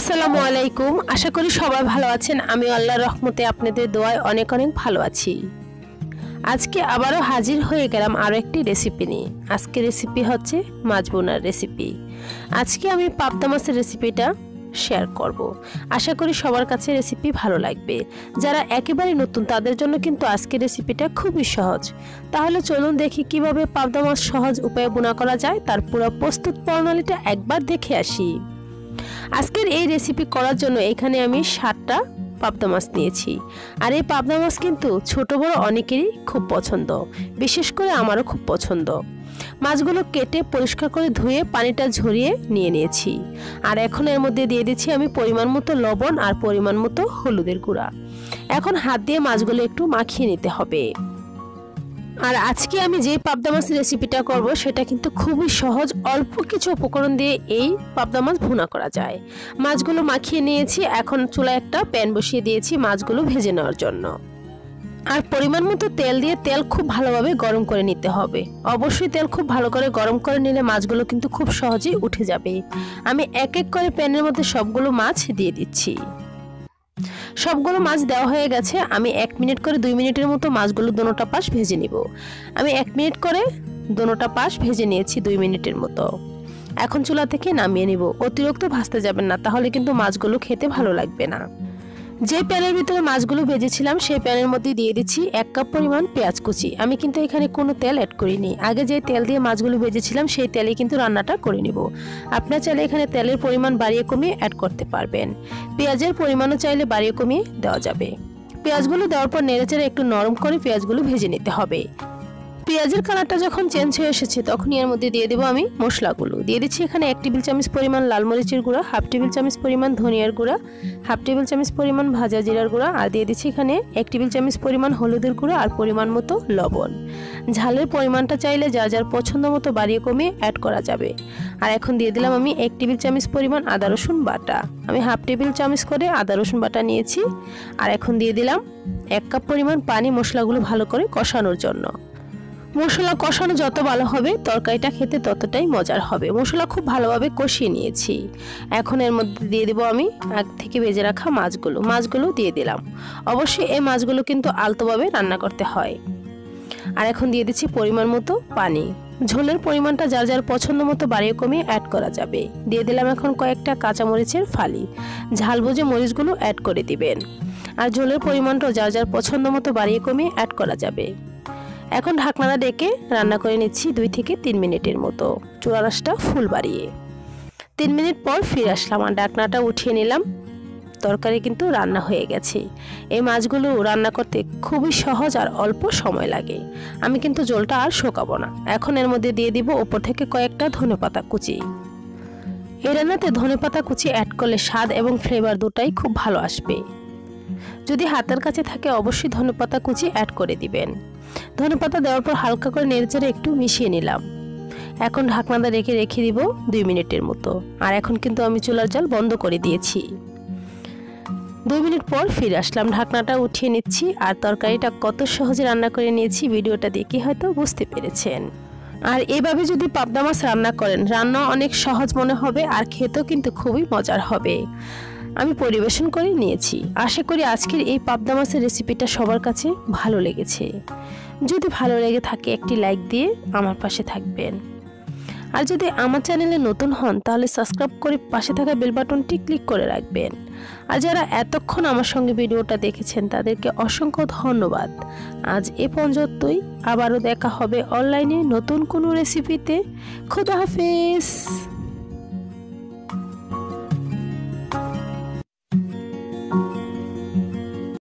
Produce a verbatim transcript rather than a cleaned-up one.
আসসালামু আলাইকুম। আশা করি সবাই ভালো আছেন। আমি আল্লাহর রহমতে আপনাদের দোয়ায় অনেক অনেক ভালো আছি। আজকে আবারও হাজির হয়ে গেলাম আরও একটি রেসিপি নিয়ে। আজকে রেসিপি হচ্ছে মাছ বোনার রেসিপি। আজকে আমি পাবদা মাছের রেসিপিটা শেয়ার করব। আশা করি সবার কাছে রেসিপি ভালো লাগবে। যারা একেবারে নতুন তাদের জন্য কিন্তু আজকের রেসিপিটা খুবই সহজ। তাহলে চলুন দেখি কিভাবে পাবদা মাছ সহজ উপায়ে বোনা করা যায়। তার পুরো প্রস্তুত প্রণালীটা একবার দেখে আসি। আজকের এই রেসিপি করার জন্য এখানে আমি সাতটা পাবদা মাছ নিয়েছি। আর এই পাবদা মাছ কিন্তু ছোট বড় অনেকেরই খুব পছন্দ, বিশেষ করে আমারও খুব পছন্দ। মাছগুলো কেটে পরিষ্কার করে ধুয়ে পানিটা ঝরিয়ে নিয়ে নিয়েছি। আর এখন এর মধ্যে দিয়ে দিচ্ছি আমি পরিমাণ মতো লবণ আর পরিমাণ মতো হলুদের গুঁড়া। এখন হাত দিয়ে মাছগুলো একটু মাখিয়ে নিতে হবে। আর আজকে আমি যে পাবদা মাছের রেসিপিটা করব সেটা কিন্তু খুবই সহজ। অল্প কিছু উপকরণ দিয়ে এই পাবদা মাছ ভুনা করা যায়। মাছগুলো মাখিয়ে নিয়েছি। এখন চুলায় একটা প্যান বসিয়ে দিয়েছি মাছগুলো ভেজে নেওয়ার জন্য। আর পরিমাণ মতো তেল দিয়ে তেল খুব ভালোভাবে গরম করে নিতে হবে। অবশ্যই তেল খুব ভালো করে গরম করে নিলে মাছগুলো কিন্তু খুব সহজেই উঠে যাবে। আমি এক এক করে প্যানের মধ্যে সবগুলো মাছ দিয়ে দিচ্ছি। সবগুলো মাছ দেওয়া হয়ে গেছে। আমি এক মিনিট করে দুই মিনিটের মতো মাছগুলো দোনোটা পাশ ভেজে নিব। আমি এক মিনিট করে দোনোটা পাশ ভেজে নিয়েছি দুই মিনিটের মতো। এখন চুলা থেকে নামিয়ে নিব। অতিরিক্ত ভাজতে যাবেন না, তাহলে কিন্তু মাছগুলো খেতে ভালো লাগবে না। যে প্যানের ভিতরে মাছগুলো ভেজেছিলাম সেই প্যানের মধ্যে দিয়ে দিচ্ছি এক কাপ পরিমাণ পেঁয়াজ কুচি। আমি কিন্তু এখানে কোনো তেল অ্যাড করিনি। আগে যে তেল দিয়ে মাছগুলো ভেজেছিলাম সেই তেলেই কিন্তু রান্নাটা করে নিব। আপনারা চাইলে এখানে তেলের পরিমাণ বাড়িয়ে কমিয়ে অ্যাড করতে পারবেন। পেঁয়াজের পরিমাণও চাইলে বাড়িয়ে কমিয়ে দেওয়া যাবে। পেঁয়াজগুলো দেওয়ার পর নেড়েচেড়ে একটু নরম করে পেঁয়াজগুলো ভেজে নিতে হবে। পেঁয়াজের কালারটা যখন চেঞ্জ হয়ে এসেছে তখনই এর মধ্যে দিয়ে দেবো আমি মশলাগুলো। দিয়ে দিচ্ছি এখানে এক টেবিল চামচ পরিমাণ লাল মরিচের গুঁড়া, হাফ টেবিল চামচ পরিমাণ ধনিয়ার গুঁড়া, হাফ টেবিল চামচ পরিমাণ ভাজা জিরার গুঁড়া, আর দিয়ে দিচ্ছি এখানে এক টেবিল চামচ পরিমাণ হলুদের গুঁড়া আর পরিমাণ মতো লবণ। ঝালের পরিমাণটা চাইলে যা যার পছন্দ মতো বাড়িয়ে কমিয়ে অ্যাড করা যাবে। আর এখন দিয়ে দিলাম আমি এক টেবিল চামচ পরিমাণ আদা রসুন বাটা। আমি হাফ টেবিল চামচ করে আদা রসুন বাটা নিয়েছি। আর এখন দিয়ে দিলাম এক কাপ পরিমাণ পানি মশলাগুলো ভালো করে কষানোর জন্য। মশলা কষানো যত ভালো হবে তরকারিটা খেতে ততটাই মজার হবে। মশলা খুব ভালোভাবে কষিয়ে নিয়েছি। এখন এর মধ্যে দিয়ে দেবো আমি আগ থেকে ভেজে রাখা মাছগুলো। মাছগুলো দিয়ে দিলাম। অবশ্যই এই মাছগুলো কিন্তু আলতোভাবে রান্না করতে হয়। আর এখন দিয়ে দিচ্ছি পরিমাণ মতো পানি। ঝোলের পরিমাণটা যার যার পছন্দ মতো বাড়িয়ে কমিয়ে অ্যাড করা যাবে। দিয়ে দিলাম এখন কয়েকটা কাঁচামরিচের ফালি। ঝাল বুঝে মরিচগুলো অ্যাড করে দিবেন। আর ঝোলের পরিমাণটাও যার যার পছন্দ মতো বাড়িয়ে কমিয়ে অ্যাড করা যাবে। এখন ঢাকনাটা ডেকে রান্না করে নিচ্ছি দুই থেকে তিন মিনিটের মতো, চুলা আঁচটা ফুল বাড়িয়ে। তিন মিনিট পর ফিরে আসলাম আর ঢাকনাটা উঠিয়ে নিলাম। তরকারি কিন্তু রান্না হয়ে গেছে। এই মাছগুলো রান্না করতে খুবই সহজ আর অল্প সময় লাগে। আমি কিন্তু ঝোলটা আর শুকাবো না। এখন এর মধ্যে দিয়ে দিব উপর থেকে কয়েকটা ধনেপাতা কুচি। এই রান্নাতে ধনেপাতা কুচি অ্যাড করলে স্বাদ এবং ফ্লেভার দুটাই খুব ভালো আসবে। যদি হাতের কাছে থাকে অবশ্যই ধনেপাতা কুচি অ্যাড করে দিবেন। ধনেপাতা দেওয়ার পর হালকা করে নেড়েচেড়ে একটু মিশিয়ে নিলাম। এখন ঢাকনাটা রেখে রেখে দিব দুই মিনিটের মতো। আর এখন কিন্তু আমি চুলার জাল বন্ধ করে দিয়েছি। দুই মিনিট পর ফিরে আসলাম। ঢাকনাটা উঠিয়ে নিচ্ছি। আর তরকারিটা কত সহজে রান্না করে নিয়েছি ভিডিওটা দেখে হয়তো বুঝতে পেরেছেন। আর এইভাবে যদি পাবদা মাছ রান্না করেন রান্না অনেক সহজ মনে হবে আর খেতেও কিন্তু খুবই মজার হবে। আমি পরিবেশন করে নিয়েছি। আশা করি আজকের এই পাবদা মাছের রেসিপিটা সবার কাছে ভালো লেগেছে। যদি ভালো লেগে থাকে একটি লাইক দিয়ে আমার পাশে থাকবেন। আর যদি আমার চ্যানেলে নতুন হন তাহলে সাবস্ক্রাইব করে পাশে থাকা বেল বাটনটি ক্লিক করে রাখবেন। আর যারা এতক্ষণ আমার সঙ্গে ভিডিওটা দেখেছেন তাদেরকে অসংখ্য ধন্যবাদ। আজ এ পর্যন্তই। আবারও দেখা হবে অনলাইনে নতুন কোনো রেসিপিতে। খোদা হাফেজ।